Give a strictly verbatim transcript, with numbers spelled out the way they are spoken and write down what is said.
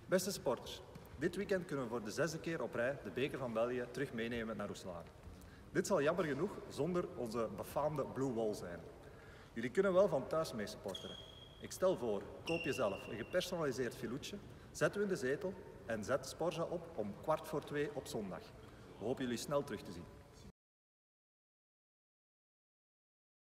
Beste supporters, dit weekend kunnen we voor de zesde keer op rij de beker van België terug meenemen naar Roeselare. Dit zal jammer genoeg zonder onze befaamde Blue Wall zijn. Jullie kunnen wel van thuis mee supporteren. Ik stel voor, koop jezelf een gepersonaliseerd filoetje, zet u in de zetel en zet Sporza op om kwart voor twee op zondag. We hopen jullie snel terug te zien.